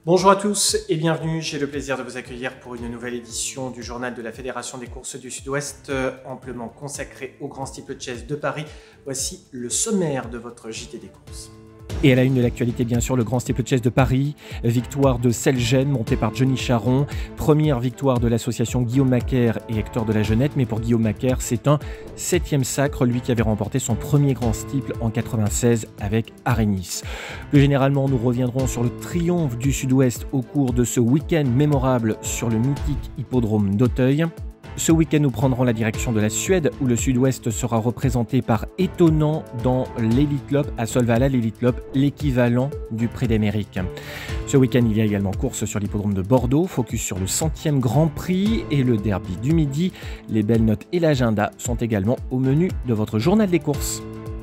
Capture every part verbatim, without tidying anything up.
Bonjour à tous et bienvenue, j'ai le plaisir de vous accueillir pour une nouvelle édition du journal de la Fédération des courses du Sud-Ouest, amplement consacré au Grand Steeplechase de Paris. Voici le sommaire de votre J T des courses. Et à la une de l'actualité, bien sûr, le Grand Steeplechase de Paris, victoire de Selgem montée par Johnny Charron, première victoire de l'association Guillaume Macaire et Hector de la Jeunette, mais pour Guillaume Macaire, c'est un septième sacre, lui qui avait remporté son premier Grand Steeple en quatre-vingt-seize avec Arénis. Plus généralement, nous reviendrons sur le triomphe du Sud-Ouest au cours de ce week-end mémorable sur le mythique hippodrome d'Auteuil. Ce week-end, nous prendrons la direction de la Suède où le Sud-Ouest sera représenté par Étonnant dans l'Elite Lopp à Solvalla, l'Elite Lopp, l'équivalent du Prix d'Amérique. Ce week-end, il y a également course sur l'hippodrome de Bordeaux, focus sur le centième Grand Prix et le Derby du Midi. Les belles notes et l'agenda sont également au menu de votre journal des courses.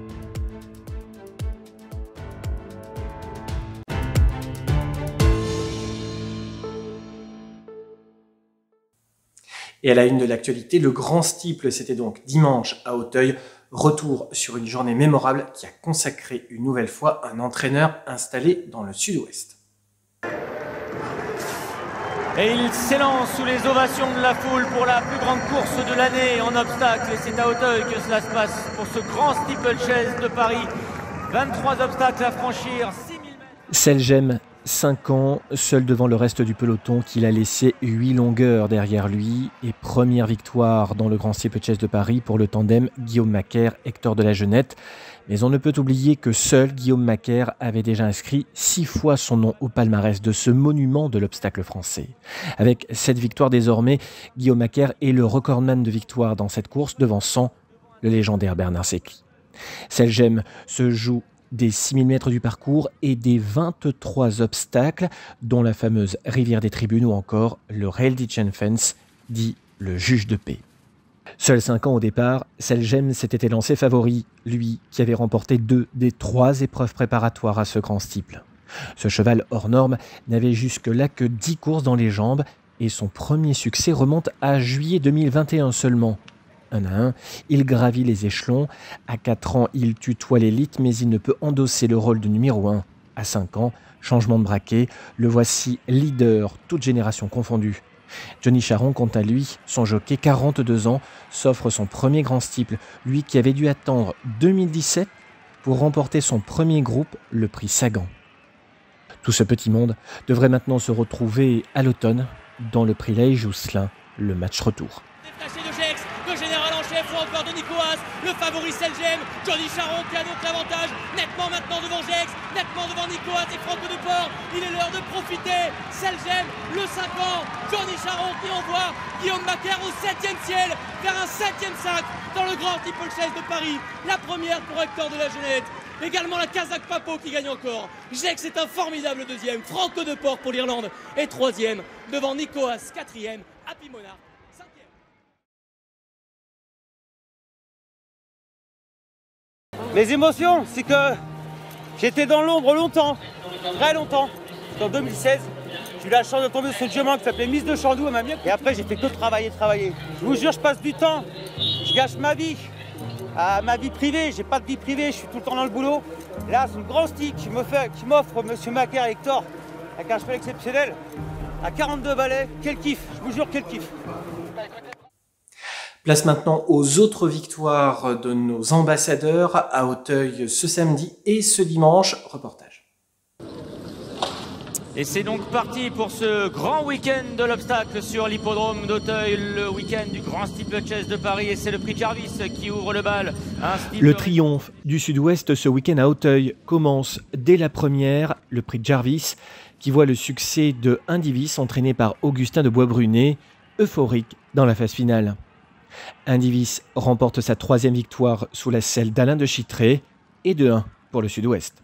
Et à la une de l'actualité, le Grand Steeple, c'était donc dimanche à Auteuil. Retour sur une journée mémorable qui a consacré une nouvelle fois un entraîneur installé dans le Sud-Ouest. Et il s'élance sous les ovations de la foule pour la plus grande course de l'année en obstacle. Et c'est à Auteuil que cela se passe pour ce Grand Steeplechase de Paris. vingt-trois obstacles à franchir, six mille mètres. Selgem, cinq ans, seul devant le reste du peloton qu'il a laissé huit longueurs derrière lui et première victoire dans le Grand Steeplechase de Paris pour le tandem Guillaume Macaire, Hector de la Jeunette. Mais on ne peut oublier que seul Guillaume Macaire avait déjà inscrit six fois son nom au palmarès de ce monument de l'obstacle français. Avec cette victoire désormais, Guillaume Macaire est le recordman de victoire dans cette course, devançant le légendaire Bernard Sequi. Selgem se joue des six mille mètres du parcours et des vingt-trois obstacles, dont la fameuse rivière des tribunes ou encore le Rail Ditchen Fence, dit le juge de paix. Seul cinq ans au départ, Selgem s'était élancé favori, lui qui avait remporté deux des trois épreuves préparatoires à ce grand steeple. Ce cheval hors norme n'avait jusque-là que dix courses dans les jambes et son premier succès remonte à juillet deux mille vingt et un seulement. Un à un, il gravit les échelons. À quatre ans, il tutoie l'élite, mais il ne peut endosser le rôle de numéro un. À cinq ans, changement de braquet, le voici leader, toute génération confondue. Johnny Charron, quant à lui, son jockey, quarante-deux ans, s'offre son premier grand steeple, lui qui avait dû attendre deux mille dix-sept pour remporter son premier groupe, le prix Sagan. Tout ce petit monde devrait maintenant se retrouver à l'automne dans le prix Leigh Jousselin, le match retour. Encore de Nicoas, le favori Selgem, Johnny Charron qui a donc l'avantage, nettement maintenant devant Gex, nettement devant Nicoas et Franco de Port. Il est l'heure de profiter. Selgem, le cinq ans, Johnny Charron qui envoie Guillaume Macaire au septième ciel vers un septième sacre dans le Grand Steeplechase de Paris. La première pour Hector de la Jeunette. Également la Kazakh Papo qui gagne encore. Gex est un formidable deuxième. Franco de Port pour l'Irlande est troisième devant Nicoas, quatrième. Happy Monarch. Mes émotions, c'est que j'étais dans l'ombre longtemps, très longtemps. En deux mille seize, j'ai eu la chance de tomber sur une jument qui s'appelait Miss de Chandoux, elle m'a bien. Et après, j'ai fait que travailler, travailler. Je vous jure, je passe du temps, je gâche ma vie, à ma vie privée. J'ai pas de vie privée, je suis tout le temps dans le boulot. Là, c'est une grande stick qui m'offre Monsieur Macaire et Hector, avec un cheval exceptionnel, à quarante-deux balais. Quel kiff, je vous jure, quel kiff. Place maintenant aux autres victoires de nos ambassadeurs à Auteuil ce samedi et ce dimanche. Reportage. Et c'est donc parti pour ce grand week-end de l'obstacle sur l'hippodrome d'Auteuil, le week-end du Grand Steeplechase de Paris. Et c'est le prix Jarvis qui ouvre le bal. Le triomphe du Sud-Ouest ce week-end à Auteuil commence dès la première, le prix Jarvis, qui voit le succès de Indivis entraîné par Augustin de Boisbrunet, euphorique dans la phase finale. Indivis remporte sa troisième victoire sous la selle d'Alain de Chittré et de un pour le Sud-Ouest.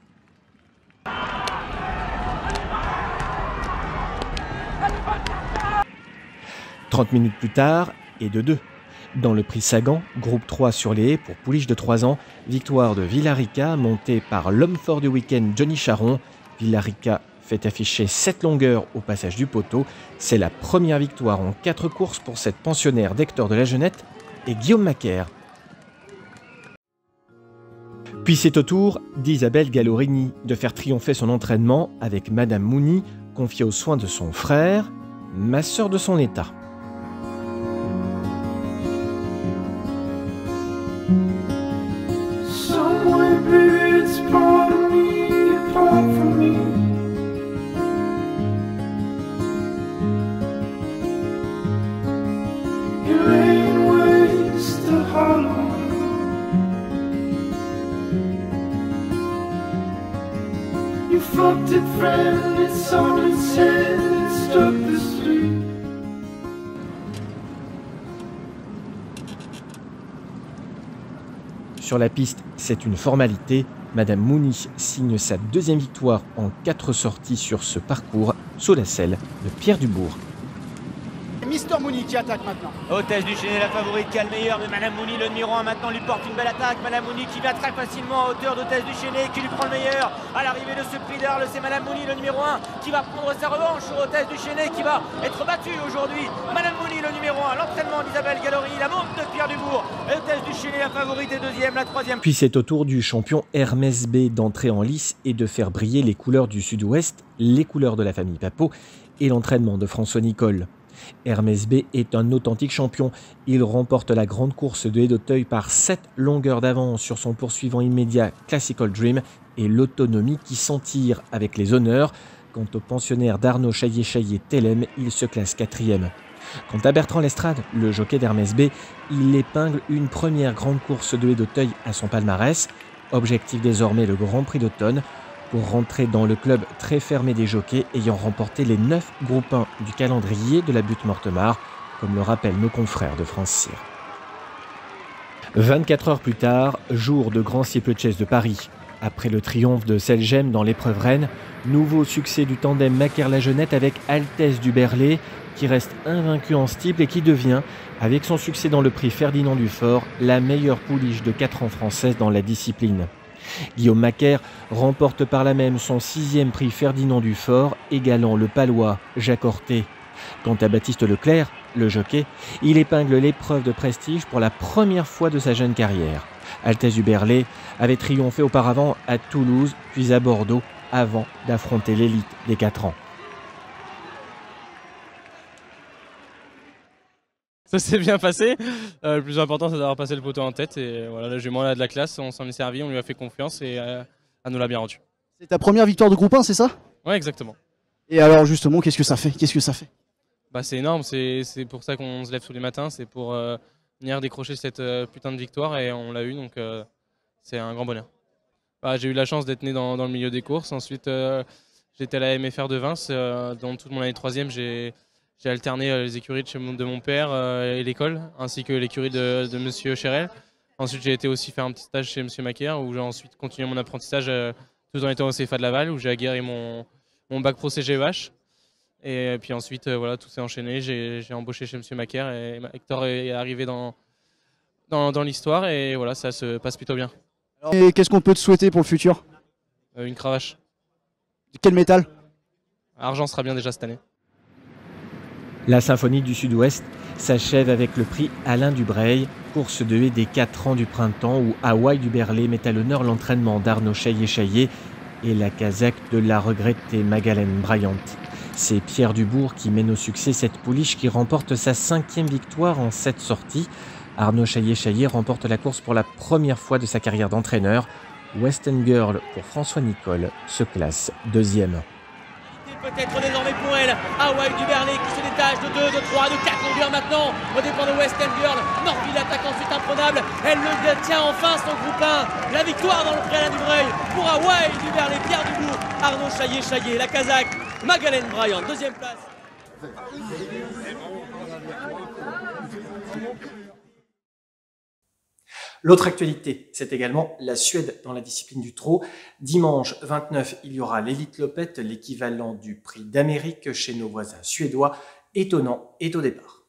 trente minutes plus tard, et de deux. Dans le prix Sagan, groupe trois sur les haies pour pouliche de trois ans, victoire de Villarica montée par l'homme fort du week-end Johnny Charron. Villarica fait afficher sept longueurs au passage du poteau. C'est la première victoire en quatre courses pour cette pensionnaire d'Hector de la Jeunette et Guillaume Macaire. Puis c'est au tour d'Isabelle Gallorini de faire triompher son entraînement avec Madame Mouni, confiée aux soins de son frère, masseur de son état. Sur la piste, c'est une formalité. Madame Mouni signe sa deuxième victoire en quatre sorties sur ce parcours sous la selle de Pierre Dubourg. Mister Mouni qui attaque maintenant. Hôtesse du Chénet, la favorite qui a le meilleur, mais Madame Mouni, le numéro un maintenant lui porte une belle attaque. Madame Mouni qui va très facilement à hauteur d'Hôtesse du Chénet, qui lui prend le meilleur. À l'arrivée de ce prix d'Arles, c'est Madame Mouni, le numéro un, qui va prendre sa revanche sur Hôtesse du Chénet, qui va être battue aujourd'hui. Madame Mouni, le numéro un, l'entraînement d'Isabelle Gallery, la monte de Pierre Dubourg. Hôtesse du Chénet, la favorite est deuxième, la troisième. Puis c'est au tour du champion Hermès B d'entrer en lice et de faire briller les couleurs du Sud-Ouest, les couleurs de la famille Papeau et l'entraînement de François Nicole. Hermès B est un authentique champion. Il remporte la grande course de Haie d'Auteuil par sept longueurs d'avance sur son poursuivant immédiat Classical Dream et l'autonomie qui s'en tire avec les honneurs. Quant au pensionnaire d'Arnaud Chaillet-Chaillet Tellem, il se classe quatrième. Quant à Bertrand Lestrade, le jockey d'Hermès B, il épingle une première grande course de Haie d'Auteuil à son palmarès. Objectif désormais le Grand Prix d'automne, pour rentrer dans le club très fermé des jockeys ayant remporté les neuf groupes un du calendrier de la Butte Mortemart, comme le rappellent nos confrères de France Cyr. vingt-quatre heures plus tard, jour de Grand Steeplechase de Paris. Après le triomphe de Selgem dans l'épreuve reine, nouveau succès du tandem Macaire-Lajeunette avec Altesse du Berlay, qui reste invaincu en steeple et qui devient, avec son succès dans le prix Ferdinand Dufort, la meilleure pouliche de quatre ans française dans la discipline. Guillaume Macaire remporte par là même son sixième prix Ferdinand Dufort, égalant le Palois Jacques Horté. Quant à Baptiste Leclerc, le jockey, il épingle l'épreuve de prestige pour la première fois de sa jeune carrière. Altesse du Berlay avait triomphé auparavant à Toulouse, puis à Bordeaux, avant d'affronter l'élite des quatre ans. Ça s'est bien passé. Euh, le plus important, c'est d'avoir passé le poteau en tête. Et voilà, la jument a de la classe, on s'en est servi, on lui a fait confiance et euh, elle nous l'a bien rendu. C'est ta première victoire de groupe un, c'est ça? Ouais, exactement. Et alors justement, qu'est-ce que ça fait? Qu'est-ce que ça fait? Bah, c'est énorme, c'est pour ça qu'on se lève tous les matins, c'est pour euh, venir décrocher cette euh, putain de victoire et on l'a eu, donc euh, c'est un grand bonheur. Bah, j'ai eu la chance d'être né dans, dans le milieu des courses. Ensuite, euh, j'étais à la M F R de Vince, euh, dans toute mon année troisième, j'ai J'ai alterné les écuries de, chez mon, de mon père euh, et l'école, ainsi que l'écurie de, de Monsieur Chérel. Ensuite, j'ai été aussi faire un petit stage chez Monsieur Macaire, où j'ai ensuite continué mon apprentissage euh, tout en étant au C F A de Laval, où j'ai aguerri mon, mon bac pro C G E H. Et puis ensuite, euh, voilà, tout s'est enchaîné. J'ai embauché chez Monsieur Macaire et Hector est arrivé dans, dans, dans l'histoire et voilà, ça se passe plutôt bien. Et qu'est-ce qu'on peut te souhaiter pour le futur? euh, Une cravache. Quel métal? Argent sera bien déjà cette année. La Symphonie du Sud-Ouest s'achève avec le prix Alain Dubreuil, course de haie des quatre ans du printemps où Hawaï du Berlay met à l'honneur l'entraînement d'Arnaud Chaillet-Chaillet et la casaque de la regrettée Magalhães Bryant. C'est Pierre Dubourg qui mène au succès cette pouliche qui remporte sa cinquième victoire en sept sorties. Arnaud Chaillet-Chaillet remporte la course pour la première fois de sa carrière d'entraîneur. Western Girl pour François Nicole se classe deuxième. Peut-être désormais pour elle, Hawaï du Berlay qui se détache de deux, de trois, de quatre longueurs maintenant au départ de Western Girl. Norville attaque ensuite imprenable, elle le tient enfin son groupe un. La victoire dans le prix Alain Dubreuil pour Hawaï du Berlay, Pierre Dubourg, Arnaud Chaillet-Chaillet, la Kazakh, Magalhães Bryant, deuxième place. L'autre actualité, c'est également la Suède dans la discipline du trot. Dimanche vingt-neuf, il y aura l'Elite Lopette, l'équivalent du prix d'Amérique chez nos voisins suédois. Étonnant est au départ.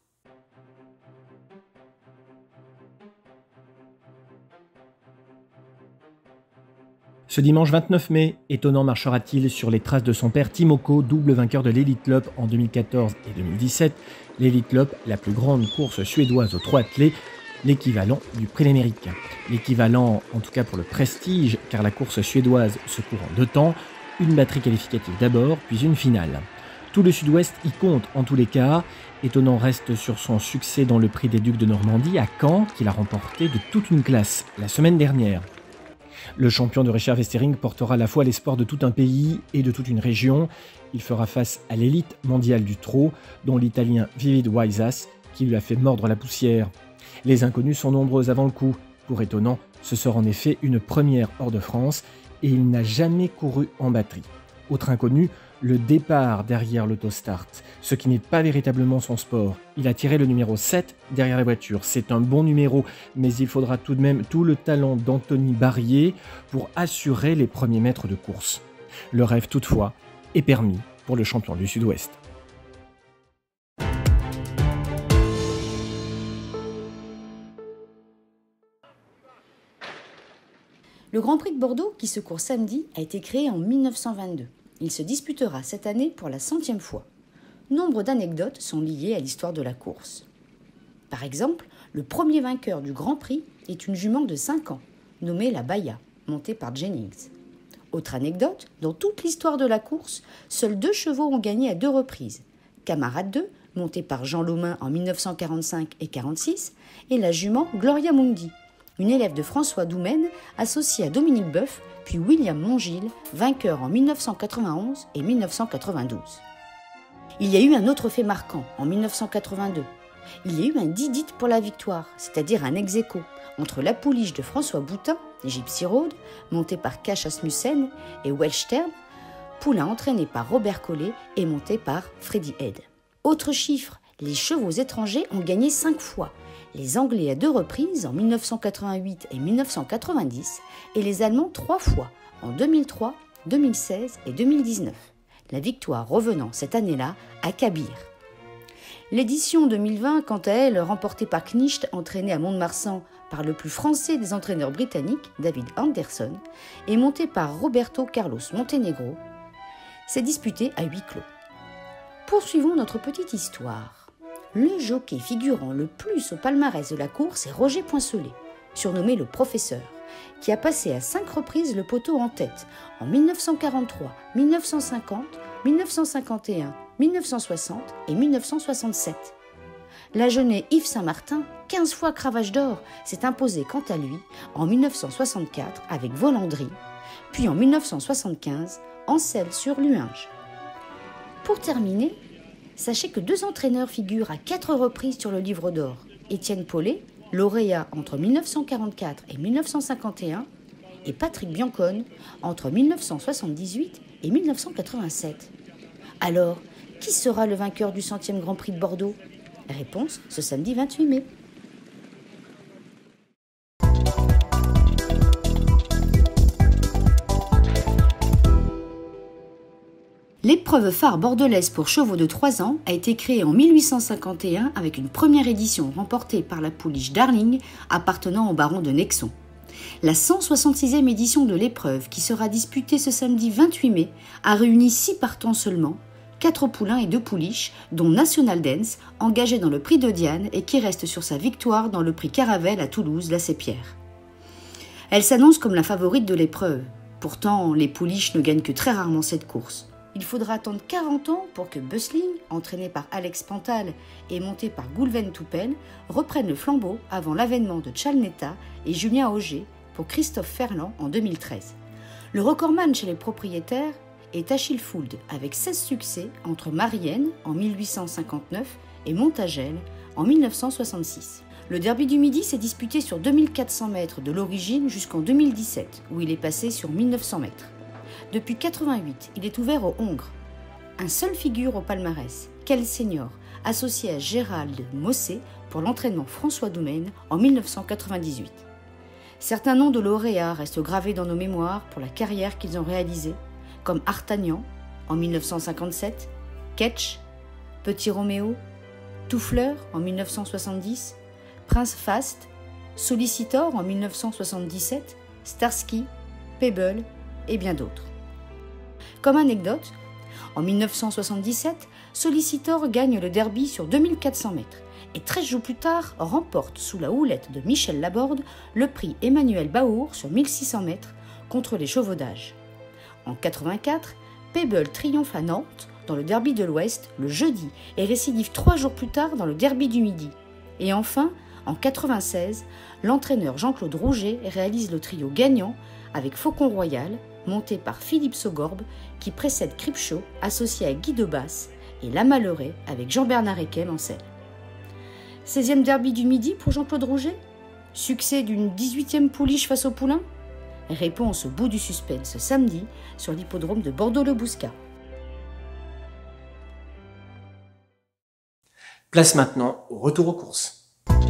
Ce dimanche vingt-neuf mai, Étonnant marchera-t-il sur les traces de son père Timoko, double vainqueur de l'Elite Lop en deux mille quatorze et deux mille dix-sept. L'Elite Lop, la plus grande course suédoise aux trois attelés, l'équivalent du prix d'Amérique. L'équivalent, en tout cas pour le prestige, car la course suédoise se court en deux temps. Une batterie qualificative d'abord, puis une finale. Tout le Sud-Ouest y compte en tous les cas. Étonnant reste sur son succès dans le prix des Ducs de Normandie à Caen, qu'il a remporté de toute une classe la semaine dernière. Le champion de Richard Westering portera à la fois l'espoir de tout un pays et de toute une région. Il fera face à l'élite mondiale du trot, dont l'Italien Vivid Waisas, qui lui a fait mordre la poussière. Les inconnus sont nombreux avant le coup. Pour étonnant, ce sera en effet une première hors de France et il n'a jamais couru en batterie. Autre inconnu, le départ derrière l'autostart, ce qui n'est pas véritablement son sport. Il a tiré le numéro sept derrière la voiture. C'est un bon numéro, mais il faudra tout de même tout le talent d'Anthony Barrier pour assurer les premiers mètres de course. Le rêve toutefois est permis pour le champion du Sud-Ouest. Le Grand Prix de Bordeaux, qui se court samedi, a été créé en mille neuf cent vingt-deux. Il se disputera cette année pour la centième fois. Nombre d'anecdotes sont liées à l'histoire de la course. Par exemple, le premier vainqueur du Grand Prix est une jument de cinq ans, nommée la Baya, montée par Jennings. Autre anecdote, dans toute l'histoire de la course, seuls deux chevaux ont gagné à deux reprises. Camarade deux, montée par Jean Laumain en mille neuf cent quarante-cinq et quarante-six, et la jument Gloria Mundi, une élève de François Doumen associée à Dominique Boeuf, puis William Mongil, vainqueur en mille neuf cent quatre-vingt-onze et mille neuf cent quatre-vingt-douze. Il y a eu un autre fait marquant en mille neuf cent quatre-vingt-deux. Il y a eu un didit pour la victoire, c'est-à-dire un ex-aequo, entre la pouliche de François Boutin, Gypsy Road, montée par Cash Asmussen, et Welstern, poulain entraîné par Robert Collet et monté par Freddy Head. Autre chiffre, les chevaux étrangers ont gagné cinq fois, les Anglais à deux reprises en mille neuf cent quatre-vingt-huit et mille neuf cent quatre-vingt-dix, et les Allemands trois fois, en deux mille trois, deux mille seize et deux mille dix-neuf. La victoire revenant cette année-là à Kabir. L'édition deux mille vingt, quant à elle, remportée par Knicht, entraînée à Mont-de-Marsan par le plus français des entraîneurs britanniques, David Anderson, et montée par Roberto Carlos Montenegro, s'est disputée à huis clos. Poursuivons notre petite histoire. Le jockey figurant le plus au palmarès de la course est Roger Poincelet, surnommé le professeur, qui a passé à cinq reprises le poteau en tête en mille neuf cent quarante-trois, mille neuf cent cinquante, mille neuf cent cinquante et un, mille neuf cent soixante et mille neuf cent soixante-sept. L'Agenais Yves Saint-Martin, quinze fois cravache d'or, s'est imposé quant à lui en mille neuf cent soixante-quatre avec Volandry, puis en mille neuf cent soixante-quinze, Ancel sur Luinge. Pour terminer, sachez que deux entraîneurs figurent à quatre reprises sur le livre d'or. Étienne Paulet, lauréat entre mille neuf cent quarante-quatre et mille neuf cent cinquante et un, et Patrick Biancone entre mille neuf cent soixante-dix-huit et mille neuf cent quatre-vingt-sept. Alors, qui sera le vainqueur du centième Grand Prix de Bordeaux? Réponse ce samedi vingt-huit mai. L'épreuve phare bordelaise pour chevaux de trois ans a été créée en mille huit cent cinquante et un avec une première édition remportée par la pouliche Darling appartenant au baron de Nexon. La cent soixante-sixième édition de l'épreuve, qui sera disputée ce samedi vingt-huit mai, a réuni six partants seulement, quatre poulains et deux pouliches, dont National Dance, engagé dans le prix de Diane et qui reste sur sa victoire dans le prix Caravelle à Toulouse, la Sépierre. Elle s'annonce comme la favorite de l'épreuve. Pourtant, les pouliches ne gagnent que très rarement cette course. Il faudra attendre quarante ans pour que Bustling, entraîné par Alex Pantal et monté par Goulven Toupen, reprenne le flambeau avant l'avènement de Chalnetta et Julien Auger pour Christophe Ferland en deux mille treize. Le recordman chez les propriétaires est Achille Fould avec seize succès entre Marienne en mille huit cent cinquante-neuf et Montagel en mille neuf cent soixante-six. Le Derby du Midi s'est disputé sur deux mille quatre cents mètres de l'origine jusqu'en deux mille dix-sept, où il est passé sur mille neuf cents mètres. Depuis quatre-vingt-huit, il est ouvert aux Hongres. Un seul figure au palmarès, Quel Senior, associé à Gérald Mossé pour l'entraînement François Doumen en mille neuf cent quatre-vingt-dix-huit. Certains noms de lauréats restent gravés dans nos mémoires pour la carrière qu'ils ont réalisée, comme Artagnan en mille neuf cent cinquante-sept, Ketch, Petit Roméo, Touffleur en mille neuf cent soixante-dix, Prince Fast, Solicitor en mille neuf cent soixante-dix-sept, Starsky, Pebble et bien d'autres. Comme anecdote, en mille neuf cent soixante-dix-sept, Solicitor gagne le derby sur deux mille quatre cents mètres et treize jours plus tard remporte sous la houlette de Michel Laborde le prix Emmanuel Baour sur mille six cents mètres contre les chevaux d'âge. En quatre-vingt-quatre, Peeble triomphe à Nantes dans le derby de l'Ouest le jeudi et récidive trois jours plus tard dans le derby du Midi. Et enfin, en quatre-vingt-seize, l'entraîneur Jean-Claude Rouget réalise le trio gagnant avec Faucon Royal, monté par Philippe Sogorbe, qui précède Cripshaw, associé à Guy Debasse, et La Malheurée avec Jean-Bernard Equem en selle. seizième derby du Midi pour Jean-Claude Rouget? Succès d'une dix-huitième pouliche face au Poulain? Réponse au bout du suspense samedi sur l'hippodrome de Bordeaux-le-Bouscat. Place maintenant au retour aux courses.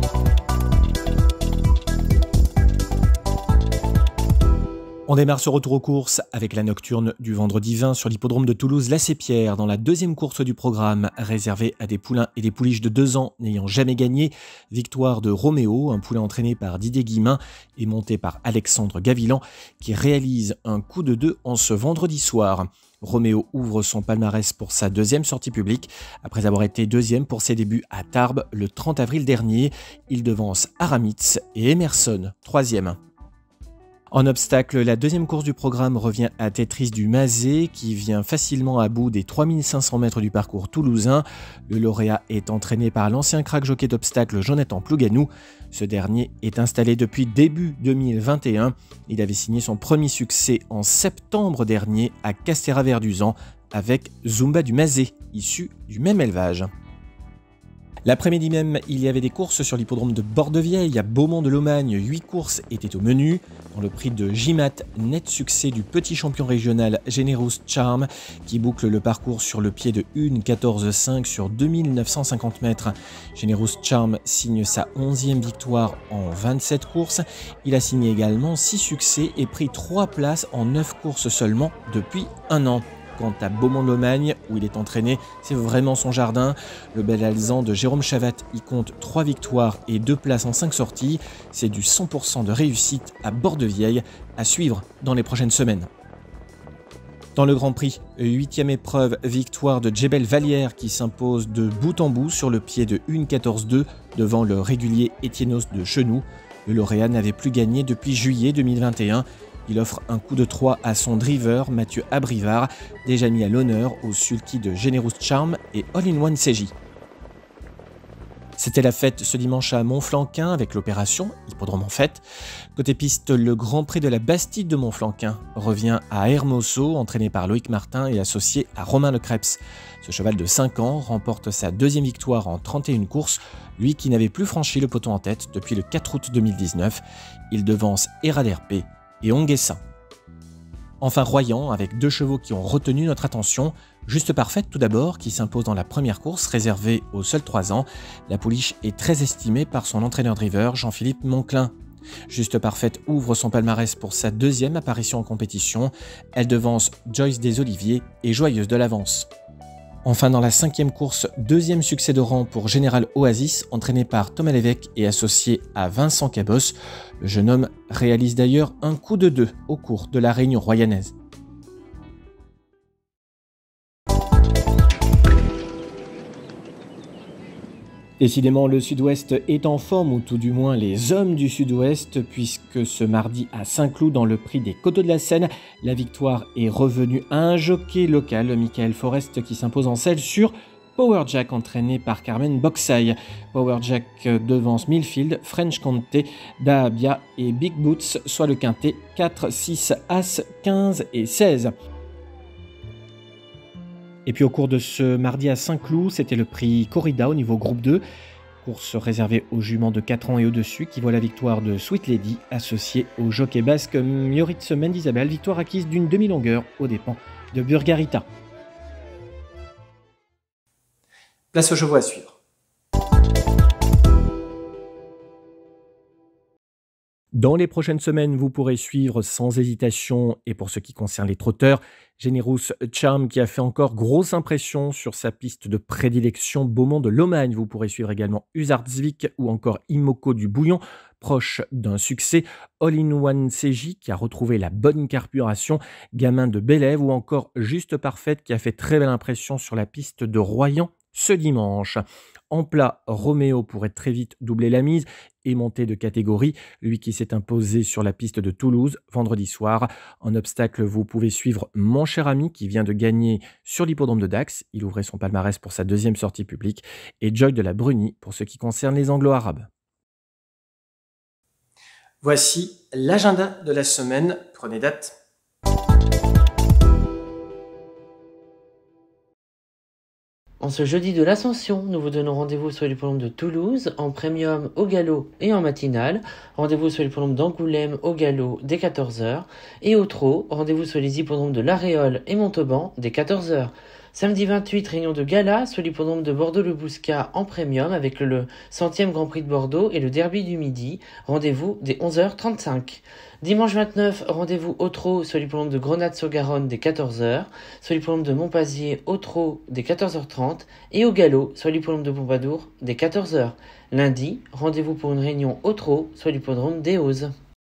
On démarre ce retour aux courses avec la nocturne du vendredi vingt sur l'hippodrome de Toulouse-La Sépierre dans la deuxième course du programme réservée à des poulains et des pouliches de deux ans n'ayant jamais gagné. Victoire de Roméo, un poulain entraîné par Didier Guillemin et monté par Alexandre Gavilan qui réalise un coup de deux en ce vendredi soir. Roméo ouvre son palmarès pour sa deuxième sortie publique. Après avoir été deuxième pour ses débuts à Tarbes le trente avril dernier, il devance Aramitz et Emerson, troisième. En obstacle, la deuxième course du programme revient à Tetris du Mazet qui vient facilement à bout des trois mille cinq cents mètres du parcours toulousain. Le lauréat est entraîné par l'ancien crack jockey d'obstacle Jonathan Plouganou. Ce dernier est installé depuis début deux mille vingt et un. Il avait signé son premier succès en septembre dernier à Castéra-Verduzan avec Zumba du Mazet, issu du même élevage. L'après-midi même, il y avait des courses sur l'hippodrome de Bordevieille à Beaumont-de-Lomagne. Huit courses étaient au menu. Dans le prix de J M A T, net succès du petit champion régional Generous Charm qui boucle le parcours sur le pied de un quatorze cinq sur deux mille neuf cent cinquante mètres. Generous Charm signe sa onzième victoire en vingt-sept courses. Il a signé également six succès et pris trois places en neuf courses seulement depuis un an. Quant à Beaumont-de-Lomagne, où il est entraîné, c'est vraiment son jardin. Le bel alezan de Jérôme Chavat y compte trois victoires et deux places en cinq sorties. C'est du cent pour cent de réussite à Bordevieille, à suivre dans les prochaines semaines. Dans le Grand Prix, huitième épreuve, victoire de Djebel Vallière qui s'impose de bout en bout sur le pied de un quatorze deux devant le régulier Étiennos de Chenoux. Le lauréat n'avait plus gagné depuis juillet deux mille vingt et un. Il offre un coup de trois à son driver Mathieu Abrivard, déjà mis à l'honneur au sulky de Generous Charm et All-in-One C J. C'était la fête ce dimanche à Montflanquin avec l'opération Hippodrome en fête. Côté piste, le Grand Prix de la Bastide de Montflanquin revient à Hermoso, entraîné par Loïc Martin et associé à Romain Lecreps. Ce cheval de cinq ans remporte sa deuxième victoire en trente et une courses, lui qui n'avait plus franchi le peloton en tête depuis le quatre août deux mille dix-neuf. Il devance Eraderpé et Onguessin. Enfin Royan, avec deux chevaux qui ont retenu notre attention. Juste Parfaite tout d'abord, qui s'impose dans la première course réservée aux seuls trois ans. La pouliche est très estimée par son entraîneur driver Jean-Philippe Monclin. Juste Parfaite ouvre son palmarès pour sa deuxième apparition en compétition. Elle devance Joyce des Oliviers et Joyeuse de l'Avance. Enfin, dans la cinquième course, deuxième succès de rang pour Général Oasis, entraîné par Thomas Lévesque et associé à Vincent Cabos. Le jeune homme réalise d'ailleurs un coup de deux au cours de la réunion royanaise. Décidément, le Sud-Ouest est en forme, ou tout du moins les hommes du Sud-Ouest, puisque ce mardi à Saint-Cloud, dans le prix des Coteaux de la Seine, la victoire est revenue à un jockey local, Michael Forest, qui s'impose en selle sur Power Jack, entraîné par Carmen Boxay. Power Jack devance Millfield, French Comté, Dahabia et Big Boots, soit le quintet quatre, six, As, quinze et seize. Et puis au cours de ce mardi à Saint-Cloud, c'était le prix Corrida au niveau groupe deux, course réservée aux juments de quatre ans et au-dessus, qui voit la victoire de Sweet Lady, associée au jockey basque Mioritz Mendizabal, victoire acquise d'une demi-longueur aux dépens de Burgarita. Place aux chevaux à suivre. Dans les prochaines semaines, vous pourrez suivre sans hésitation, et pour ce qui concerne les trotteurs, Generous Charm qui a fait encore grosse impression sur sa piste de prédilection Beaumont de Lomagne. Vous pourrez suivre également Usardzvik ou encore Imoko du Bouillon. proche d'un succès. All in One C J qui a retrouvé la bonne carburation, Gamin de Bélève ou encore Juste Parfaite qui a fait très belle impression sur la piste de Royan ce dimanche. En plat, Roméo pourrait très vite doubler la mise et monter de catégorie, lui qui s'est imposé sur la piste de Toulouse vendredi soir. En obstacle, vous pouvez suivre Mon Cher Ami qui vient de gagner sur l'hippodrome de Dax. Il ouvrait son palmarès pour sa deuxième sortie publique. Et Joy de la Bruni pour ce qui concerne les anglo-arabes. Voici l'agenda de la semaine. Prenez date. En ce jeudi de l'Ascension, nous vous donnons rendez-vous sur l'hippodrome de Toulouse, en premium au galop et en matinale. Rendez-vous sur l'hippodrome d'Angoulême au galop dès quatorze heures. Et au trot, rendez-vous sur les hippodromes de l'Aréole et Montauban dès quatorze heures. Samedi vingt-huit, réunion de gala sur l'hippodrome de Bordeaux-le-Bouscat en premium avec le centième Grand Prix de Bordeaux et le Derby du Midi. Rendez-vous dès onze heures trente-cinq. Dimanche vingt-neuf, rendez-vous au trot sur l'hippodrome de Grenade-sur-Garonne dès quatorze heures, sur l'hippodrome de Montpazier au trot dès quatorze heures trente et au galop sur l'hippodrome de Pompadour dès quatorze heures. Lundi, rendez-vous pour une réunion au trot sur l'hippodrome des Hauzes.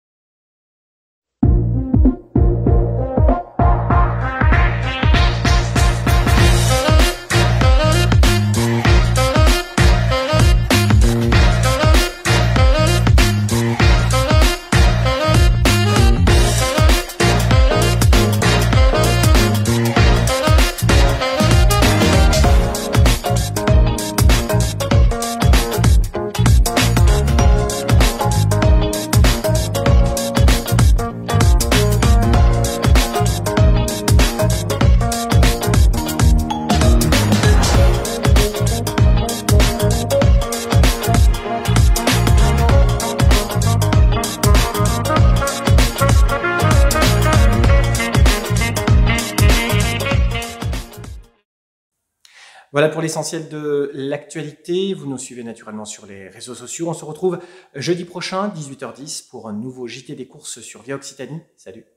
Voilà pour l'essentiel de l'actualité. Vous nous suivez naturellement sur les réseaux sociaux. On se retrouve jeudi prochain, dix-huit heures dix, pour un nouveau J T des courses sur Via Occitanie. Salut!